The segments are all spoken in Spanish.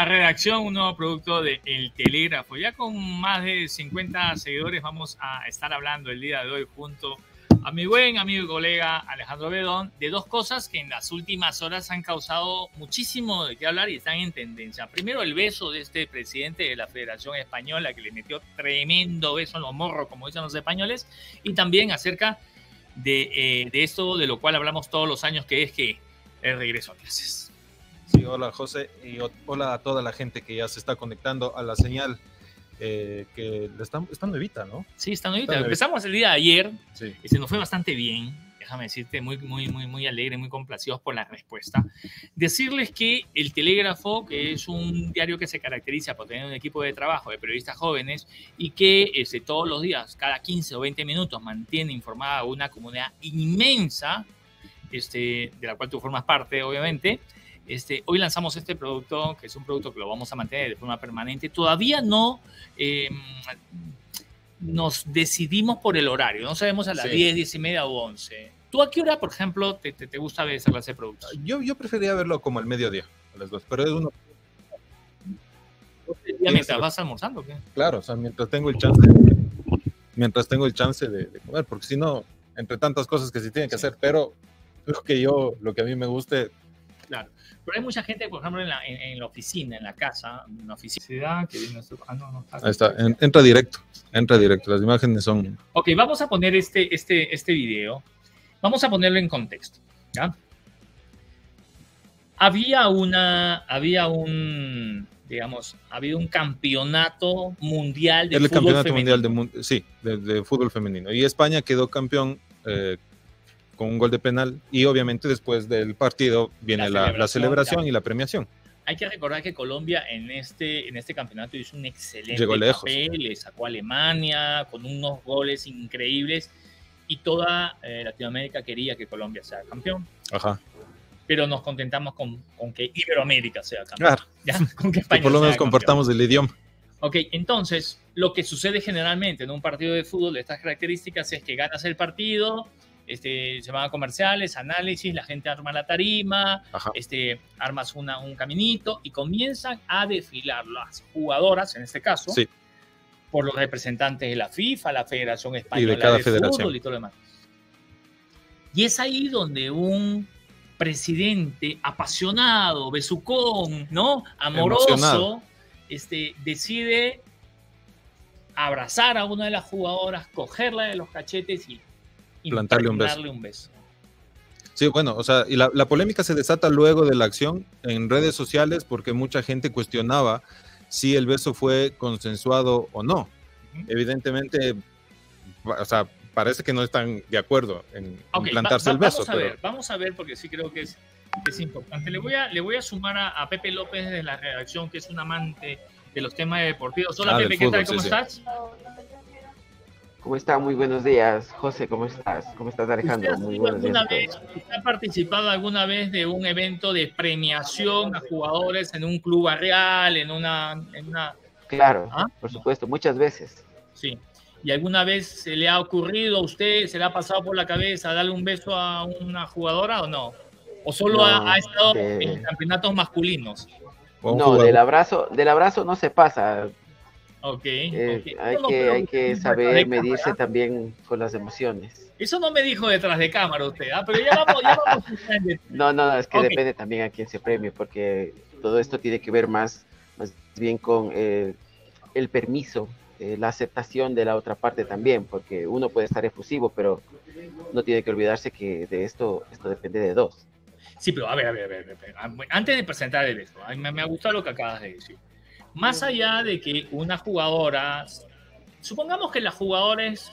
La redacción, un nuevo producto de El Telégrafo. Ya con más de 50 seguidores vamos a estar hablando el día de hoy junto a mi buen amigo y colega Alejandro Bedón de dos cosas que en las últimas horas han causado muchísimo de qué hablar y están en tendencia. Primero, el beso de este presidente de la Federación Española que le metió tremendo beso en los morros, como dicen los españoles, y también acerca de esto de lo cual hablamos todos los años, que es que el regreso a clases. Sí, hola José y hola a toda la gente que ya se está conectando a la señal que está nuevita, ¿no? Sí, está nuevita. Empezamos el día de ayer sí. Y se nos fue bastante bien. Déjame decirte, muy alegre, muy complacidos por la respuesta. Decirles que El Telégrafo, que es un diario que se caracteriza por tener un equipo de trabajo de periodistas jóvenes y que todos los días, cada 15 o 20 minutos, mantiene informada a una comunidad inmensa, de la cual tú formas parte, obviamente. Hoy lanzamos este producto, que es un producto que lo vamos a mantener de forma permanente. Todavía no nos decidimos por el horario. No sabemos a las 10, 10 y media o 11. ¿Tú a qué hora, por ejemplo, te gusta ver esa clase de productos? Yo preferiría verlo como al mediodía, a las 2, pero es uno... ¿Mientras vas almorzando o qué? Claro, o sea, mientras tengo el chance de comer, porque si no, entre tantas cosas que se tienen que hacer, pero creo que lo que a mí me guste... Claro, pero hay mucha gente, por ejemplo, en la oficina, en la casa, en la oficina que viene nuestro... Ahí está, entra directo, las imágenes son... Ok, vamos a poner este video, vamos a ponerlo en contexto, ¿ya? Había un campeonato mundial de fútbol femenino. De fútbol femenino, y España quedó campeón con un gol de penal, y obviamente después del partido viene la celebración y la premiación. Hay que recordar que Colombia en este campeonato hizo un excelente papel, le sacó a Alemania con unos goles increíbles, y toda Latinoamérica quería que Colombia sea campeón. Ajá. Pero nos contentamos con que Iberoamérica sea campeón. Claro. ¿Ya? Con que España por lo menos compartamos el idioma. Ok, entonces, lo que sucede generalmente en un partido de fútbol de estas características es que ganas el partido, se van a comerciales, análisis, la gente arma la tarima, armas un caminito y comienzan a desfilar las jugadoras, en este caso, sí, por los representantes de la FIFA, la Federación Española y de cada Fútbol y todo lo demás. Y es ahí donde un presidente apasionado, besucón, ¿no? Amoroso, decide abrazar a una de las jugadoras, cogerla de los cachetes y plantarle un beso. Sí, bueno, o sea, y la polémica se desata luego de la acción en redes sociales porque mucha gente cuestionaba si el beso fue consensuado o no. Evidentemente, o sea, parece que no están de acuerdo en plantarse el beso. Vamos a ver, porque sí creo que es importante. Le voy a sumar a Pepe López de la redacción, que es un amante de los temas deportivos. Hola, Pepe, ¿qué tal? ¿Cómo estás? ¿Cómo está? Muy buenos días, José, ¿cómo estás? ¿Cómo estás, Alejandro? Muy buenos días. ¿Usted ha participado alguna vez de un evento de premiación a jugadores en un club barrial, en una... Claro, por supuesto, muchas veces. Sí. ¿Y alguna vez se le ha ocurrido a usted, se le ha pasado por la cabeza darle un beso a una jugadora o no? ¿O solo ha estado en campeonatos masculinos? No, del abrazo no se pasa. Okay. Hay que saber medirse también con las emociones. Eso no me dijo detrás de cámara usted, pero ya vamos. No, es que depende también a quién se premie, porque todo esto tiene que ver más bien con el permiso, la aceptación de la otra parte también, porque uno puede estar efusivo, pero no tiene que olvidarse que de esto depende de dos. Sí, pero a ver. Antes de presentar esto, me ha gustado lo que acabas de decir. Más allá de que una jugadora, supongamos que la jugadora es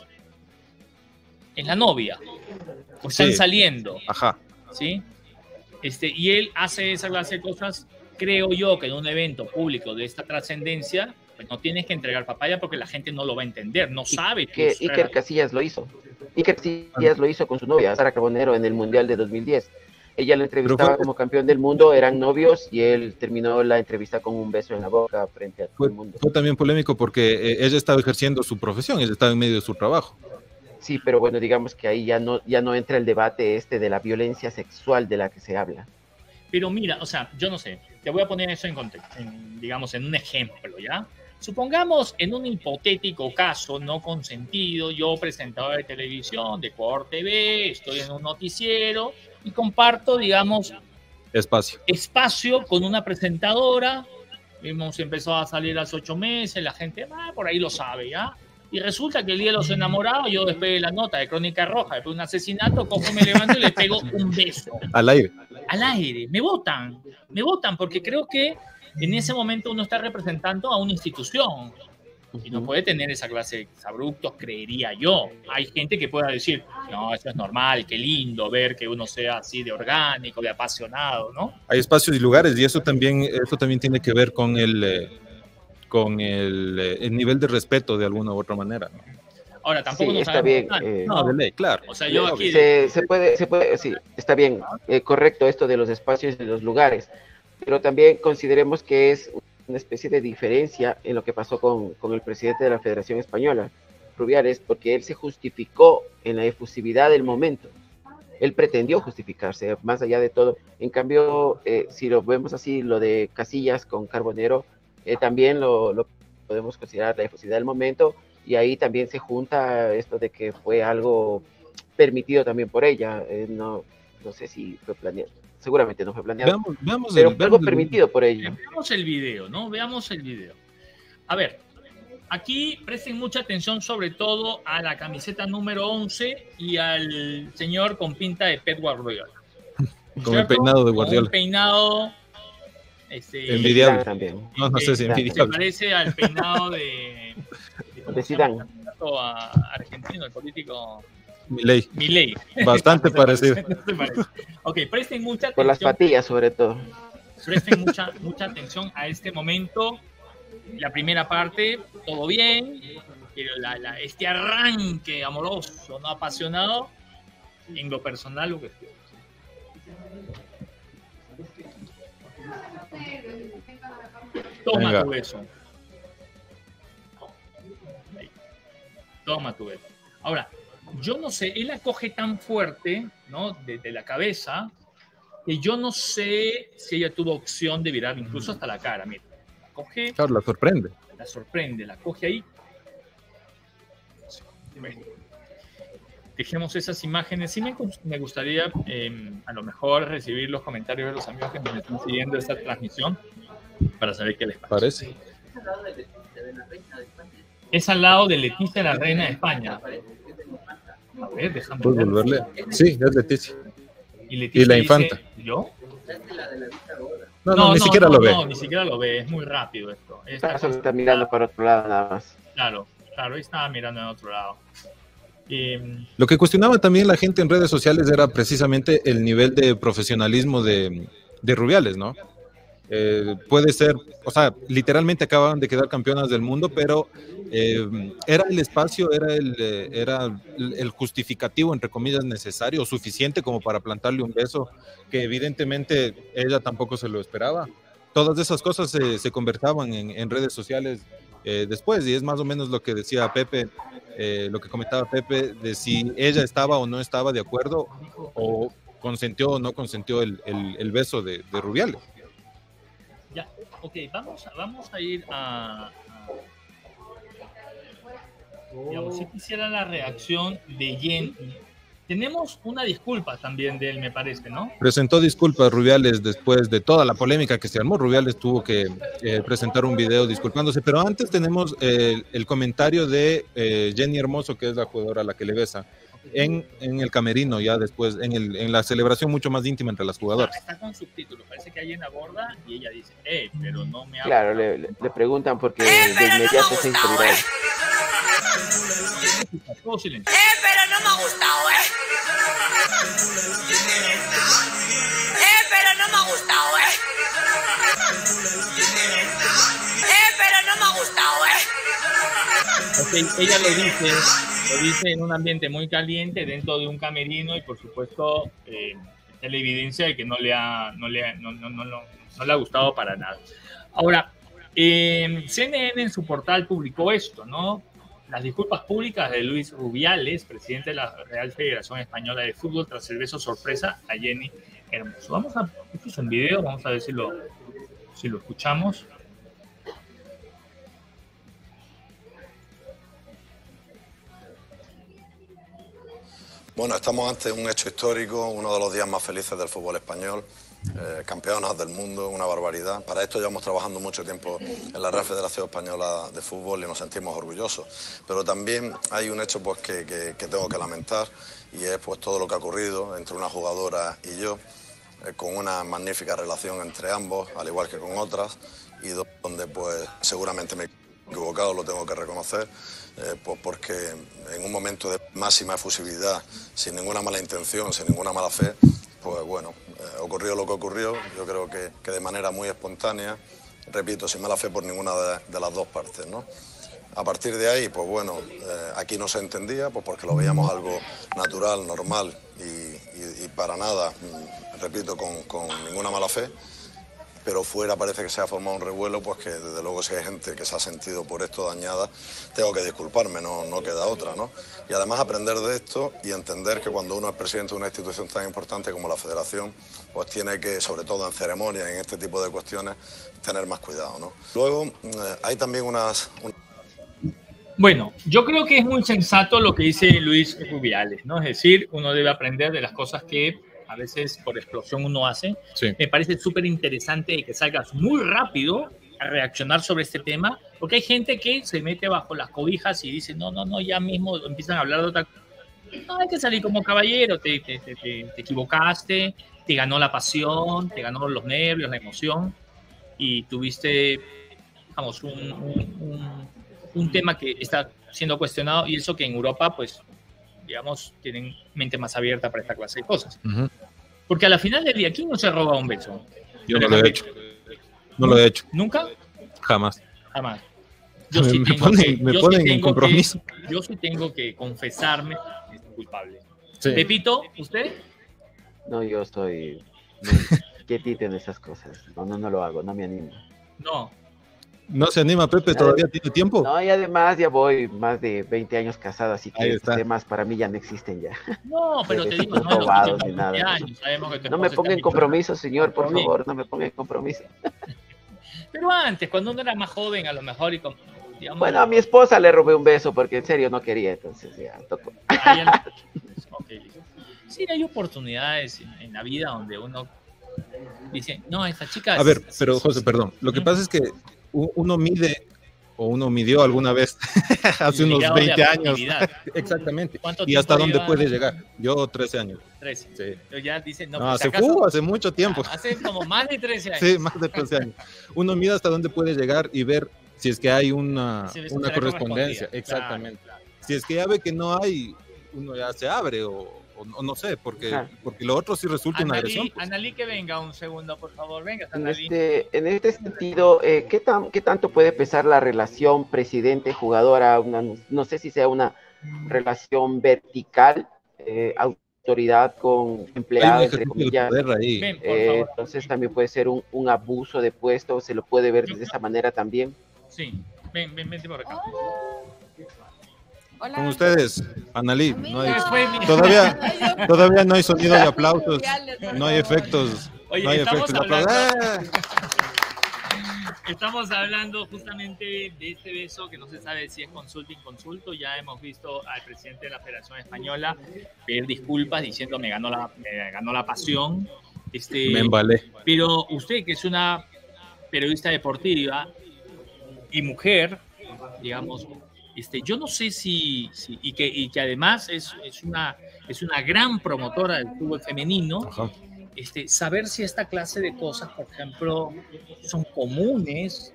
la novia, o están saliendo, ¿sí? Y él hace esa clase de cosas, creo yo que en un evento público de esta trascendencia, pues no tienes que entregar papaya porque la gente no lo va a entender, no sabe. Iker Casillas lo hizo. Iker Casillas lo hizo con su novia, Sara Carbonero, en el Mundial de 2010. Ella lo entrevistaba como campeón del mundo, eran novios y él terminó la entrevista con un beso en la boca frente a todo el mundo. Fue también polémico porque ella estaba ejerciendo su profesión, ella estaba en medio de su trabajo. Sí, pero bueno, digamos que ahí ya no entra el debate de la violencia sexual de la que se habla. Pero mira, o sea, yo no sé, te voy a poner eso en contexto, digamos, en un ejemplo, ¿ya? Supongamos en un hipotético caso no consentido, yo presentador de televisión de Ecuador TV, estoy en un noticiero y comparto, digamos, espacio con una presentadora. Hemos empezado a salir a los 8 meses, la gente por ahí lo sabe, ¿ya? Y resulta que el día de los enamorados, yo después de la nota de Crónica Roja, después de un asesinato, cojo, me levanto y le pego un beso. Al aire. Al aire. Me votan porque creo que en ese momento uno está representando a una institución y no puede tener esa clase de abruptos, creería yo. Hay gente que pueda decir, no, eso es normal, qué lindo ver que uno sea así de orgánico, de apasionado, ¿no? Hay espacios y lugares y eso también tiene que ver con el nivel de respeto de alguna u otra manera, ¿no? Ahora, tampoco sí, nos está bien. No, de ley, claro. O sea, yo aquí... Se puede, sí, está bien, correcto esto de los espacios y los lugares, pero también consideremos que es una especie de diferencia en lo que pasó con el presidente de la Federación Española, Rubiales, porque él se justificó en la efusividad del momento. Él pretendió justificarse, más allá de todo. En cambio, si lo vemos así, lo de Casillas con Carbonero, también lo podemos considerar la efusividad del momento, y ahí también se junta esto de que fue algo permitido también por ella. No sé si fue planeado, seguramente no fue planeado, pero algo permitido por ella. Veamos el video, ¿no? Veamos el video. A ver, aquí presten mucha atención sobre todo a la camiseta número 11 y al señor con pinta de Pep Guardiola. Con el peinado de Guardiola. Con un peinado... envidiable también. No sé si envidiable. Se parece al peinado de Zidane. Argentino, el político Milei. Bastante parecido. Ok, presten mucha atención. Por las patillas, sobre todo. Presten mucha atención a este momento. La primera parte, todo bien, pero este arranque amoroso, no apasionado, en lo personal, lo que estoy. Toma tu beso. Toma tu beso. Ahora, yo no sé, él la coge tan fuerte, ¿no? Desde la cabeza, que yo no sé si ella tuvo opción de virar incluso hasta la cara. Mira, la coge. Claro, la sorprende. La coge ahí. Bueno, dejemos esas imágenes. Sí me gustaría a lo mejor recibir los comentarios de los amigos que nos están siguiendo esta transmisión para saber qué les parece. Es al lado de Leticia, la reina de España. A ver, déjame ver. Volverle. Sí, es Leticia. Y la infanta. Dice, ¿yo? No, ni siquiera lo ve. No, ni siquiera lo ve. Es muy rápido esto. Está mirando para otro lado nada más. Claro, ahí estaba mirando en otro lado. Lo que cuestionaba también la gente en redes sociales era precisamente el nivel de profesionalismo de Rubiales, ¿no? Puede ser, o sea, literalmente acababan de quedar campeonas del mundo, pero era el espacio, era el justificativo, entre comillas, necesario o suficiente como para plantarle un beso, que evidentemente ella tampoco se lo esperaba. Todas esas cosas se conversaban en redes sociales después, y es más o menos lo que decía Pepe, lo que comentaba Pepe, de si ella estaba o no estaba de acuerdo, o consentió o no consentió el beso de Rubiales. Ya, ok, vamos a ir a digamos, si quisiera la reacción de Jenny. Tenemos una disculpa también de él, me parece, ¿no? Presentó disculpas Rubiales después de toda la polémica que se armó. Rubiales tuvo que presentar un video disculpándose, pero antes tenemos el comentario de Jenny Hermoso, que es la jugadora a la que le besa, en el camerino, ya después, en la celebración mucho más íntima entre las jugadoras. Está con subtítulos, parece que hay una borda y ella dice, pero no me habla. Claro, le preguntan porque de inmediato se inspiró. Todo silencio. Pero no me ha gustado, pero no me ha gustado, pero no me ha gustado, Okay, ella lo dice en un ambiente muy caliente dentro de un camerino, y por supuesto está la evidencia de que no le ha gustado para nada. Ahora, CNN en su portal publicó esto, ¿no? Las disculpas públicas de Luis Rubiales, presidente de la Real Federación Española de Fútbol, tras el beso sorpresa a Jenny Hermoso. Esto es un video, vamos a ver si lo si lo escuchamos. Bueno, estamos ante un hecho histórico, uno de los días más felices del fútbol español. Campeonas del mundo, una barbaridad. Para esto llevamos trabajando mucho tiempo en la Real Federación Española de Fútbol y nos sentimos orgullosos. Pero también hay un hecho pues, que tengo que lamentar, y es pues, todo lo que ha ocurrido entre una jugadora y yo, con una magnífica relación entre ambos, al igual que con otras, y donde pues seguramente me he equivocado, lo tengo que reconocer, pues porque en un momento de máxima efusividad, sin ninguna mala intención, sin ninguna mala fe, pues bueno, ocurrió lo que ocurrió. Yo creo que de manera muy espontánea, repito, sin mala fe por ninguna de las dos partes, ¿no? A partir de ahí, pues bueno, aquí no se entendía, pues porque lo veíamos algo natural, normal y para nada, repito, con ninguna mala fe. Pero fuera parece que se ha formado un revuelo, pues que desde luego si hay gente que se ha sentido por esto dañada, tengo que disculparme, no queda otra, ¿no? Y además aprender de esto y entender que cuando uno es presidente de una institución tan importante como la Federación, pues tiene que, sobre todo en ceremonias, en este tipo de cuestiones, tener más cuidado, ¿no? Luego, hay también Bueno, yo creo que es muy sensato lo que dice Luis Rubiales, ¿no? Es decir, uno debe aprender de las cosas que a veces por explosión uno hace. Sí. Me parece súper interesante que salgas muy rápido a reaccionar sobre este tema, porque hay gente que se mete bajo las cobijas y dice, no, ya mismo empiezan a hablar de otra cosa. No, hay que salir como caballero, te equivocaste, te ganó la pasión, te ganó los nervios, la emoción, y tuviste, vamos, un tema que está siendo cuestionado, y eso que en Europa, pues, digamos, tienen mente más abierta para esta clase de cosas. Uh-huh. Porque a la final del día, ¿quién no se roba un beso? Yo no lo he hecho. No lo he hecho. ¿Nunca? Jamás. Yo sí me ponen en compromiso. Yo sí tengo que confesarme que soy culpable. Sí. Pepito, ¿usted? No, yo estoy quietito en esas cosas. No lo hago, no me animo. ¿No se anima, Pepe? ¿Todavía tiene tiempo? No, y además ya voy más de 20 años casado, así que estos temas para mí ya no existen ya. No, pero te digo, no me ponga en compromiso, señor, por favor, no me ponga en compromiso. Pero antes, cuando uno era más joven, a lo mejor, digamos, bueno, a mi esposa le robé un beso porque en serio no quería, entonces ya tocó. Okay. Sí, hay oportunidades en la vida donde uno dice, no, esta chica... A ver, pero José, perdón, lo que pasa es que uno mide, o uno midió alguna vez, hace unos 20 años. Exactamente. ¿Y hasta dónde puede llegar? Yo 13 años. 13. Sí. Pero ya dicen, no, hace mucho tiempo. Hace como más de 13 años. Sí, más de 13 años. Uno mide hasta dónde puede llegar y ver si es que hay una correspondencia. Exactamente. Claro. Si es que ya ve que no hay, uno ya se abre o no sé, porque lo otro sí resulta una agresión. Pues. Analí, que venga un segundo, por favor. Venga, Analí. En este sentido, ¿qué tanto puede pesar la relación presidente-jugadora? No sé si sea una relación vertical, autoridad con empleado, entre comillas. Entonces también puede ser un abuso de puesto, se lo puede ver de esa manera también. Sí, ven por acá. Hola. Con ustedes, Analí, todavía no hay sonido de aplausos, no hay efectos. Oye, no hay efectos de aplausos. Estamos hablando justamente de este beso que no se sabe si es consulto o inconsulto. Ya hemos visto al presidente de la Federación Española pedir disculpas diciendo me ganó la pasión. Me embalé. Pero usted, que es una periodista deportiva y mujer, digamos, yo no sé si que además es una gran promotora del fútbol femenino. Ajá. Saber si esta clase de cosas, por ejemplo, son comunes.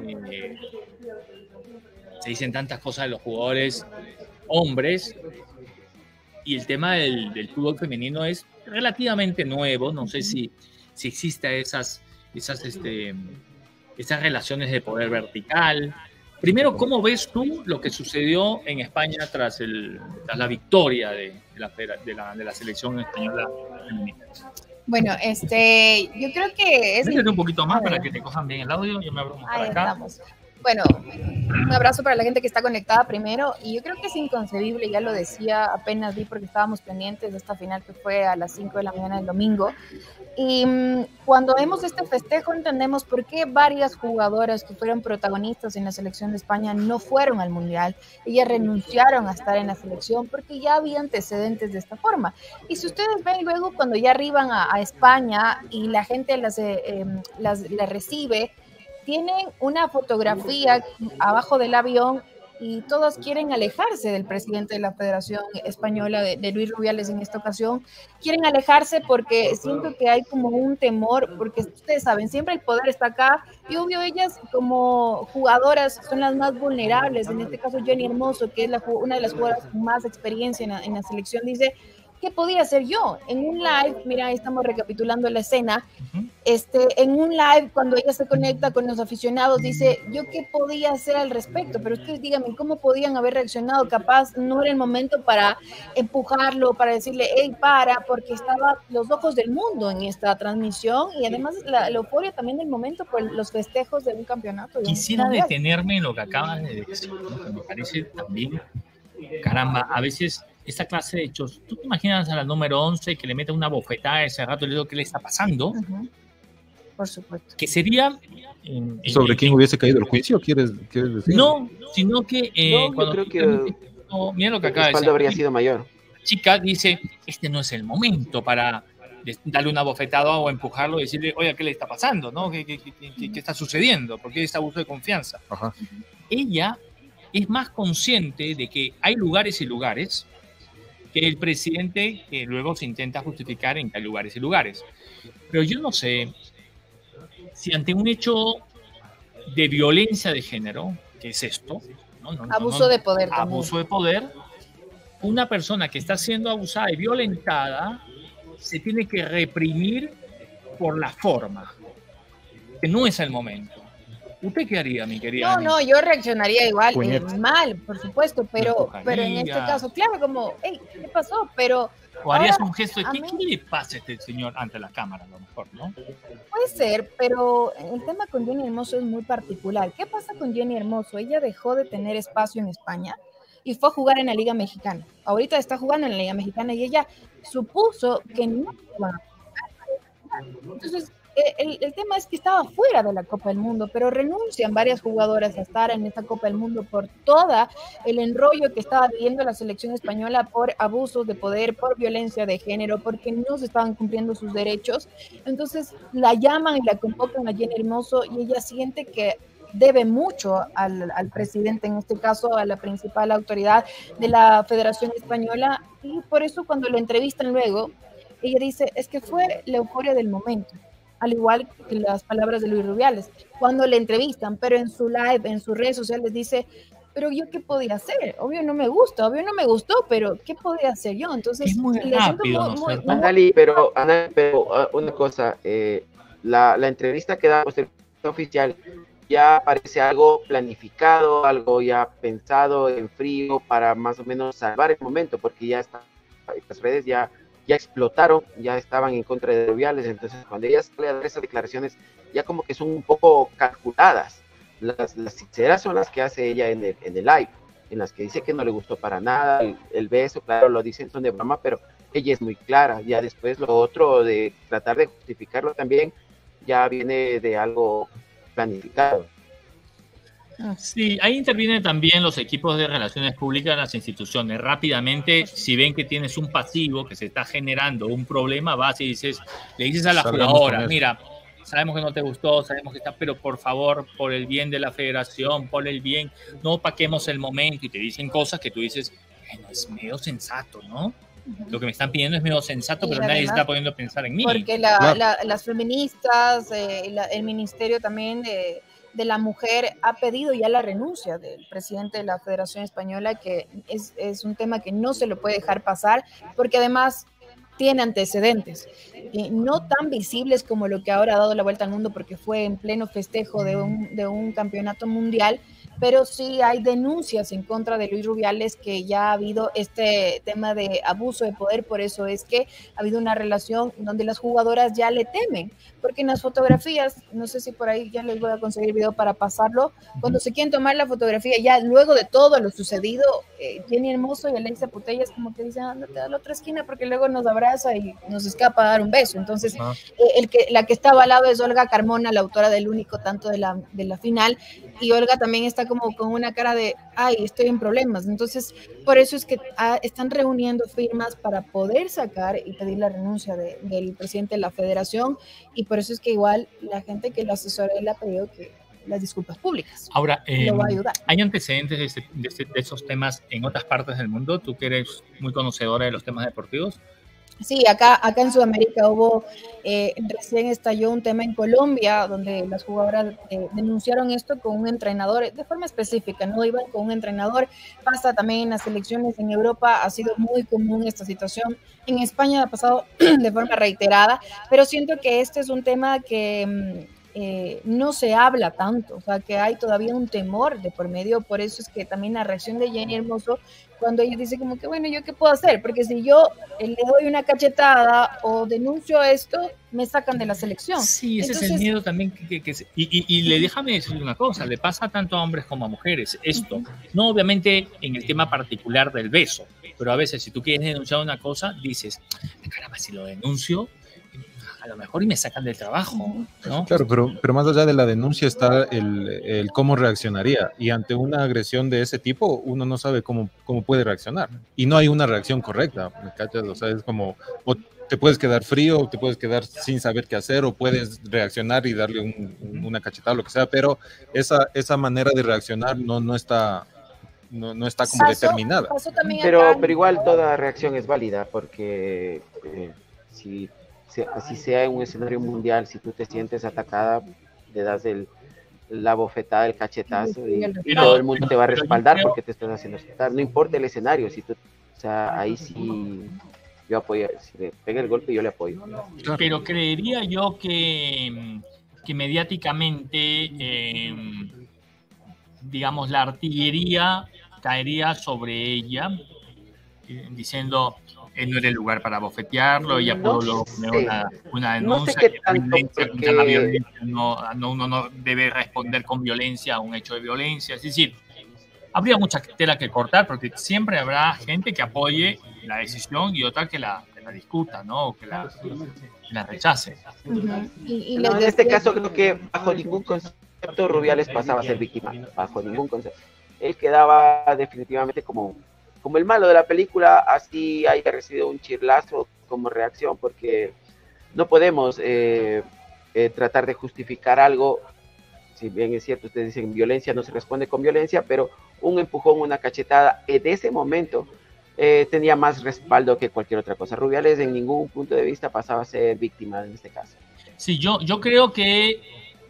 Se dicen tantas cosas de los jugadores hombres y el tema del fútbol femenino es relativamente nuevo. No sé si existen esas relaciones de poder vertical. Primero, ¿cómo ves tú lo que sucedió en España tras la victoria de la selección española femenina? Bueno, yo creo que Métete un poquito más para que te cojan bien el audio. Yo me abro más para acá. Estamos. Bueno, un abrazo para la gente que está conectada primero, y yo creo que es inconcebible, ya lo decía, apenas vi porque estábamos pendientes de esta final que fue a las 5 de la mañana del domingo, y cuando vemos este festejo entendemos por qué varias jugadoras que fueron protagonistas en la selección de España no fueron al Mundial. Ellas renunciaron a estar en la selección porque ya había antecedentes de esta forma. Y si ustedes ven luego cuando ya arriban a España y la gente las recibe, tienen una fotografía abajo del avión y todos quieren alejarse del presidente de la Federación Española, de Luis Rubiales en esta ocasión. Quieren alejarse porque siento que hay como un temor, porque ustedes saben, siempre el poder está acá y obvio ellas como jugadoras son las más vulnerables. En este caso Jenny Hermoso, que es una de las jugadoras con más experiencia en la selección, dice, ¿qué podía hacer yo? En un live, mira, ahí estamos recapitulando la escena, en un live, cuando ella se conecta con los aficionados, dice, ¿yo qué podía hacer al respecto? Pero ustedes díganme, ¿cómo podían haber reaccionado? Capaz no era el momento para empujarlo, para decirle, hey, porque estaba los ojos del mundo en esta transmisión, y además la euforia también del momento por los festejos de un campeonato. Quisiera detenerme en lo que acabas de decir, ¿no? Que me parece también, caramba, a veces esta clase de hechos, ¿tú te imaginas a la número 11 que le mete una bofetada ese rato y le digo qué le está pasando? Por supuesto. Que sería... ¿Sobre quién hubiese caído el juicio, quieres decir? No, sino que... yo creo que... mira lo que acaba de decir. habría sido mayor. La chica dice, este no es el momento para darle una bofetada o empujarlo y decirle, oye, ¿qué le está pasando? ¿No? ¿Qué está sucediendo? ¿Por qué este abuso de confianza? Ajá. Ella es más consciente de que hay lugares y lugares, que el presidente que luego se intenta justificar en que hay lugares y lugares. Pero yo no sé si ante un hecho de violencia de género, que es esto, abuso de poder. Abuso de poder, una persona que está siendo abusada y violentada se tiene que reprimir por la forma, que no es el momento. ¿Usted qué haría, mi querida? No, yo reaccionaría igual, mal, por supuesto, pero en este caso, claro, como, hey, ¿qué pasó? Pero o harías un gesto de ¿qué le pasa a este señor ante la cámara, a lo mejor, ¿no? Puede ser, pero el tema con Jenny Hermoso es muy particular. ¿Qué pasa con Jenny Hermoso? Ella dejó de tener espacio en España y fue a jugar en la Liga Mexicana. Ahorita está jugando en la Liga Mexicana y ella supuso que no iban a jugar. Entonces, el tema es que estaba fuera de la Copa del Mundo, pero renuncian varias jugadoras a estar en esta Copa del Mundo por todo el enrollo que estaba viviendo la selección española por abusos de poder, por violencia de género, porque no se estaban cumpliendo sus derechos. Entonces la llaman y la convocan a Jenny Hermoso y ella siente que debe mucho al presidente, en este caso a la principal autoridad de la Federación Española, y por eso cuando la entrevistan luego, ella dice, es que fue la euforia del momento, al igual que las palabras de Luis Rubiales, cuando le entrevistan, pero en su live, en sus redes sociales dice, pero yo qué podía hacer, obvio no me gustó, pero ¿qué podía hacer yo? Entonces, es muy rápido, Anali, pero una cosa, la entrevista que da oficial ya parece algo planificado, algo ya pensado en frío para más o menos salvar el momento, porque ya está, las redes ya explotaron, ya estaban en contra de Rubiales. Entonces cuando ella sale a dar esas declaraciones ya como que son un poco calculadas. Las sinceras son las que hace ella en el live, en las que dice que no le gustó para nada, el beso, claro, lo dicen son de broma, pero ella es muy clara. Ya después lo otro de tratar de justificarlo también ya viene de algo planificado. Sí, ahí intervienen también los equipos de relaciones públicas de las instituciones. Rápidamente, si ven que tienes un pasivo, que se está generando un problema, vas y le dices a la jugadora, mira, sabemos que no te gustó, sabemos que está, pero por favor, por el bien de la federación, por el bien, no paquemos el momento, y te dicen cosas que tú dices, bueno, es medio sensato, ¿no? Lo que me están pidiendo es medio sensato, pero nadie se está poniendo a pensar en mí. Porque las feministas, el ministerio también de la mujer ha pedido ya la renuncia del presidente de la Federación Española, que es un tema que no se lo puede dejar pasar, porque además tiene antecedentes, no tan visibles como lo que ahora ha dado la vuelta al mundo, porque fue en pleno festejo de un campeonato mundial, pero sí hay denuncias en contra de Luis Rubiales, que ya ha habido este tema de abuso de poder, por eso es que ha habido una relación donde las jugadoras ya le temen, porque en las fotografías, no sé si por ahí ya les voy a conseguir video para pasarlo, cuando se quieren tomar la fotografía, ya luego de todo lo sucedido, Jenny Hermoso y Alexia Putellas como que dicen, ándate a la otra esquina, porque luego nos abraza y nos escapa a dar un beso. Entonces, la que estaba al lado es Olga Carmona, la autora del único tanto de la final, y Olga también está como con una cara de, ay, estoy en problemas. Entonces, por eso es que están reuniendo firmas para poder sacar y pedir la renuncia del presidente de la federación, y por eso es que igual la gente que lo asesora le ha pedido que las disculpas públicas. Ahora, lo va a ayudar. ¿Hay antecedentes de esos temas en otras partes del mundo? Tú que eres muy conocedora de los temas deportivos. Sí, acá en Sudamérica hubo, recién estalló un tema en Colombia donde las jugadoras denunciaron esto con un entrenador de forma específica, no iban con un entrenador. Pasa también en las selecciones en Europa, ha sido muy común esta situación. En España ha pasado de forma reiterada, pero siento que este es un tema que no se habla tanto, o sea, que hay todavía un temor de por medio. Por eso es que también la reacción de Jenny Hermoso, cuando ella dice como que, bueno, ¿yo qué puedo hacer? Porque si yo le doy una cachetada o denuncio esto, me sacan de la selección. Sí, ese es el miedo también. Déjame decir una cosa, le pasa tanto a hombres como a mujeres esto. No obviamente en el tema particular del beso, pero a veces si tú quieres denunciar una cosa, dices, caramba, si lo denuncio, a lo mejor y me sacan del trabajo, ¿no? Claro, pero más allá de la denuncia está el cómo reaccionaría, y ante una agresión de ese tipo uno no sabe cómo puede reaccionar, y no hay una reacción correcta, ¿me cachas? O sea, es como, o te puedes quedar frío, o te puedes quedar sin saber qué hacer, o puedes reaccionar y darle una cachetada, lo que sea, pero esa manera de reaccionar no está como determinada. Pero igual toda reacción es válida, porque así sea en un escenario mundial, si tú te sientes atacada, le das la bofetada, el cachetazo, y todo el mundo te va a respaldar porque te estás haciendo respetar. No importa el escenario, o sea, ahí sí yo apoyo, si le pega el golpe yo le apoyo. Pero creería yo que mediáticamente, digamos, la artillería caería sobre ella, diciendo, no era el lugar para bofetearlo, ella pudo poner una denuncia. No sé qué tanto, contra la violencia, uno no debe responder con violencia a un hecho de violencia. Es decir, habría mucha tela que cortar, porque siempre habrá gente que apoye la decisión y otra que la discuta, ¿no? O que la rechace. En este caso creo que bajo ningún concepto Rubiales pasaba a ser víctima, bajo ningún concepto. Él quedaba definitivamente como el malo de la película, así haya recibido un chirlazo como reacción, porque no podemos tratar de justificar algo. Si bien es cierto, ustedes dicen violencia no se responde con violencia, pero un empujón, una cachetada, en ese momento tenía más respaldo que cualquier otra cosa. Rubiales en ningún punto de vista pasaba a ser víctima en este caso. Sí, yo creo que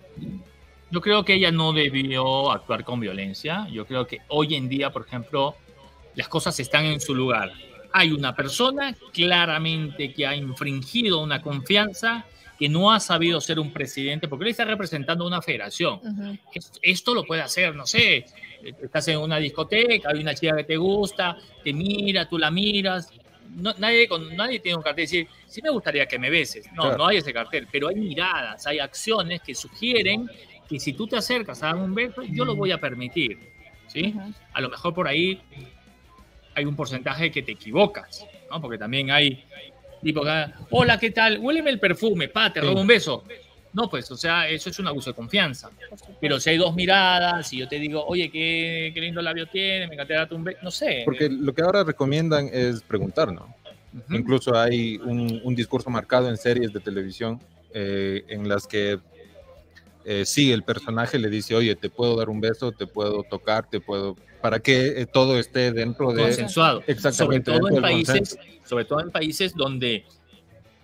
ella no debió actuar con violencia. Yo creo que hoy en día, por ejemplo, las cosas están en su lugar. Hay una persona claramente que ha infringido una confianza, que no ha sabido ser un presidente, porque él está representando una federación. Esto lo puede hacer, no sé, estás en una discoteca, hay una chica que te gusta, te mira, tú la miras. Nadie tiene un cartel de decir, sí me gustaría que me beses. No, claro. No hay ese cartel, pero hay miradas, hay acciones que sugieren que si tú te acercas a dar un beso, yo lo voy a permitir, ¿sí? A lo mejor por ahí hay un porcentaje que te equivocas, ¿no? Porque también hay tipo, hola, ¿qué tal? Huéleme el perfume, te robo un beso. No, pues, o sea, eso es un abuso de confianza. Pero si hay dos miradas y yo te digo, oye, qué lindo labio tiene, me encantaría darte un beso, no sé. Porque lo que ahora recomiendan es preguntar, ¿no? Incluso hay un discurso marcado en series de televisión en las que sí, el personaje le dice, oye, te puedo dar un beso, te puedo tocar, para que todo esté dentro de... Consensuado. Exactamente. Sobre todo en países donde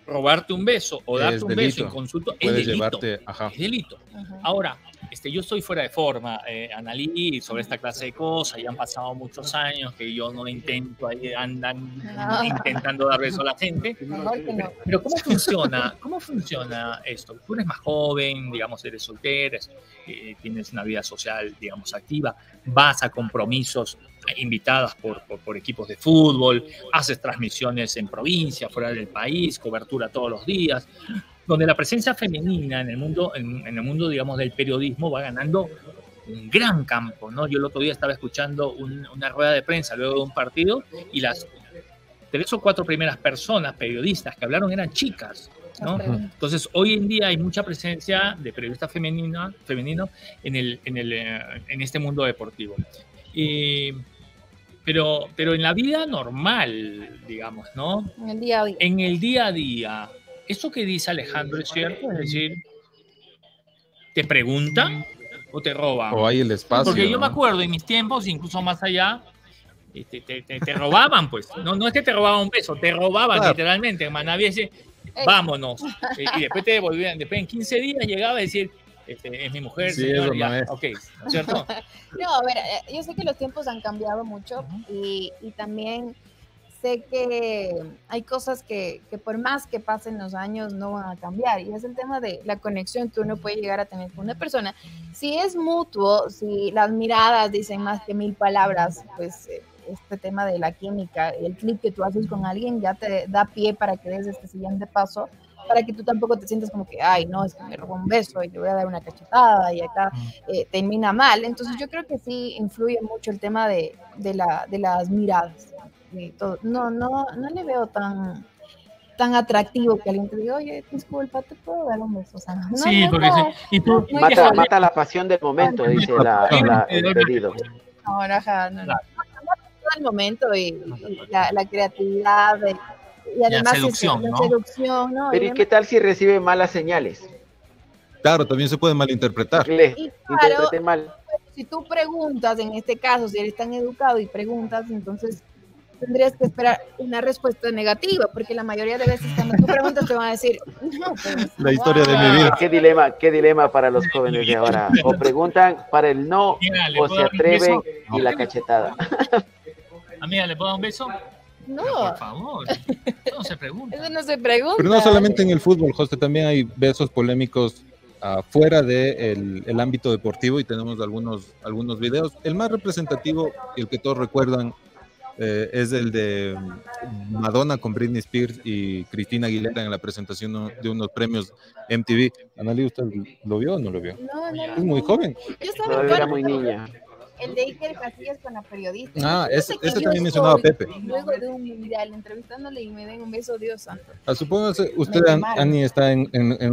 robarte un beso o darte un beso en consulta es delito. Llevarte, ajá. Es delito. Ahora, yo estoy fuera de forma, Analí, sobre esta clase de cosas. Ya han pasado muchos años que yo no intento, ahí andan intentando dar beso a la gente. Pero ¿cómo funciona esto? Tú eres más joven, digamos, eres soltera, tienes una vida social, digamos, activa, vas a compromisos invitadas por equipos de fútbol, haces transmisiones en provincia, fuera del país, cobertura todos los días, donde la presencia femenina en el mundo, digamos, del periodismo va ganando un gran campo, ¿no? Yo el otro día estaba escuchando una rueda de prensa luego de un partido y las 3 o 4 primeras personas, periodistas que hablaron eran chicas, ¿no? Entonces, hoy en día hay mucha presencia de periodistas femenino en este mundo deportivo. Pero en la vida normal, digamos, ¿no? En el día a día. En el día a día, ¿eso que dice Alejandro es cierto? Es decir, ¿te preguntan o te roban? O hay el espacio. Porque yo me acuerdo en mis tiempos, incluso más allá, te robaban, pues. No es que te robaban un beso, te robaban literalmente. Hermana, dice, vámonos. Y después te devolvían. Después en 15 días llegaba a decir, es mi mujer, sí, señor, ya, no es. ok, ¿cierto? No, a ver, yo sé que los tiempos han cambiado mucho y también sé que hay cosas que por más que pasen los años no van a cambiar, y es el tema de la conexión que uno puede llegar a tener con una persona. Si es mutuo, si las miradas dicen más que 1000 palabras, pues este tema de la química, el clic que tú haces con alguien ya te da pie para que des este siguiente paso, para que tú tampoco te sientas como que, ay, no, es que me robó un beso y le voy a dar una cachetada y acá termina mal. Entonces yo creo que sí influye mucho el tema de las miradas. No le veo tan atractivo que alguien te diga, oye, disculpa, ¿te puedo dar un beso? O sea, no, sí, no, porque no, y tú, no, mata la pasión del momento, dice el pedido. No, todo el momento y la creatividad y además la seducción, la ¿no? seducción, ¿no? Pero ¿y qué tal si recibe malas señales? Claro, también se puede malinterpretar. Interprete mal. Si tú preguntas, en este caso, si eres tan educado y preguntas, entonces tendrías que esperar una respuesta negativa, porque la mayoría de veces cuando tú preguntas te van a decir, no, pues, la historia de mi vida. Qué dilema para los jóvenes de ahora. O preguntan para el no, o se atreven y la cachetada. Amiga, ¿le puedo dar un beso? No. Pero por favor, no se pregunta. Eso no se pregunta. Pero no solamente en el fútbol, José, también hay besos polémicos fuera del ámbito deportivo, y tenemos algunos videos. El más representativo, y el que todos recuerdan, es el de Madonna con Britney Spears y Cristina Aguilera en la presentación de unos premios MTV. Analí, ¿usted lo vio o no lo vio? No, es muy joven. Yo era muy niña. El de Iker Casillas con la periodista. Ese también mencionaba Pepe. Luego de un mundial, entrevistándole y me den un beso, Dios santo. Supóngase, usted, Ani, está en